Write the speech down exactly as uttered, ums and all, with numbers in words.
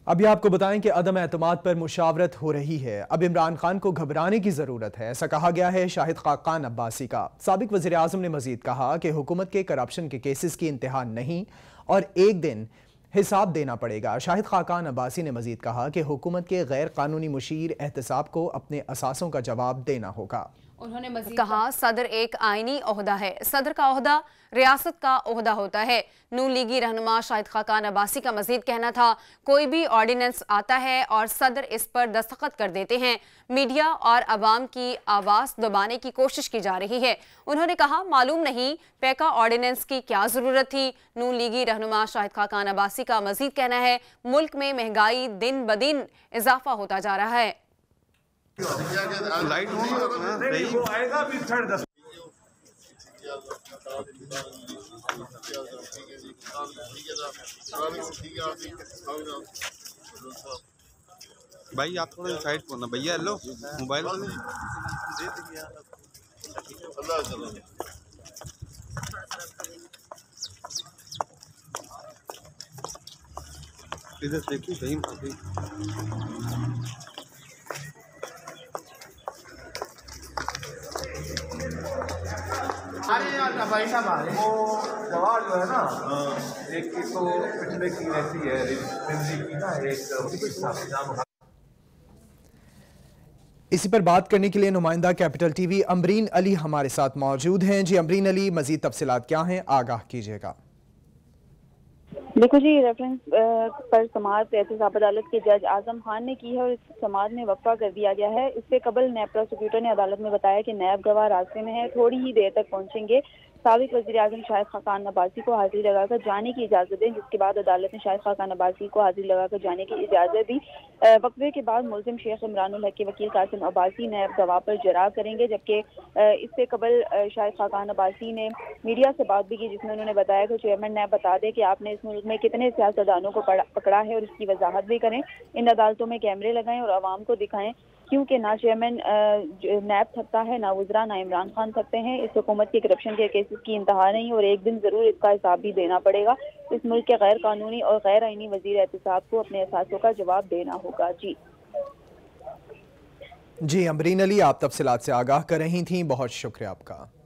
अभी आपको बताएं कि अदम एतमाद पर मुशावरत हो रही है। अब इमरान खान को घबराने की जरूरत है, ऐसा कहा गया है शाहिद खाकान अब्बासी का। साबिक वज़ीर आज़म ने मजीद कहा कि हुकूमत के करप्शन के केसेस की इंतहा नहीं और एक दिन हिसाब देना पड़ेगा। शाहिद खाकान अब्बासी ने मजीद कहा कि हुकूमत के गैर कानूनी मुशीर एहतसाब को अपने असासों का जवाब देना होगा। उन्होंने मज़ीद कहा, सदर एक आईनी ओहदा है, सदर का ओहदा रियासत का ओहदा होता है। नून लीगी रहनुमा शाहिद खाकान अब्बासी का मजीद कहना था, कोई भी ऑर्डिनेंस आता है और सदर इस पर दस्तखत कर देते हैं। मीडिया और अवाम की आवाज़ दबाने की कोशिश की जा रही है। उन्होंने कहा, मालूम नहीं पैका ऑर्डिनेंस की क्या जरूरत थी। नून लीगी रहनुमा शाहिद खाकान अब्बासी का मजीद कहना है, मुल्क में महंगाई दिन ब दिन इजाफा होता जा रहा है। लाइट नहीं वो आएगा भी साढ़े दस। भाई आप थोड़ा साइड को ना भैया, लो मोबाइल इधर देखिए सही अरे भाई साहब आ रहे वो जवाब जो है ना, एक तो पिछले की ऐसी है की ना, एक इसी पर बात करने के लिए नुमाइंदा कैपिटल टीवी अमरीन अली हमारे साथ मौजूद हैं। जी अमरीन अली, मजीद तफसीलात क्या हैं, आगाह कीजिएगा। देखो जी, रेफरेंस पर समाअत एहतसाब अदालत के जज आजम खान ने की है और इस समाअत में वक्फा कर दिया गया है। इससे कबल नैब प्रोसिक्यूटर ने अदालत में बताया कि नैब गवाह रास्ते में है, थोड़ी ही देर तक पहुंचेंगे। साबिक वज़ीर आज़म शाहिद खाकान अब्बासी को हाजिरी लगाकर जाने की इजाज़त दी, जिसके बाद अदालत ने शाहिद खाकान अब्बासी को हाजिरी लगाकर जाने की इजाज़त दी। वक्फे के बाद मुल्ज़िम शेख इमरानुल हक के वकील कासिम अब्बासी नैब गवाह पर जरा करेंगे, जबकि इससे कबल शाहिद खाकान अब्बासी ने मीडिया से बात भी की, जिसमें उन्होंने बताया कि चेयरमैन नैब बता दें कि आपने इस मुल्क में कितने सियासतदानों को पकड़ा है और इसकी वजाहत भी करें। इन अदालतों में कैमरे लगाएं और आवाम को दिखाएं, क्योंकि ना चेयरमैन नैब थकता है, ना वज़रा, ना इमरान खान थकते हैं। इस हुकूमत के करप्शन के केसेस की इंतहा नहीं और एक दिन जरूर इसका हिसाब भी देना पड़ेगा। इस मुल्क के गैर कानूनी और गैर आईनी वजीर एहतसाब को अपने असासों का जवाब देना होगा। जी जी अमरीन अली, आप तफसीलात से आगाह कर रही थी, बहुत शुक्रिया आपका।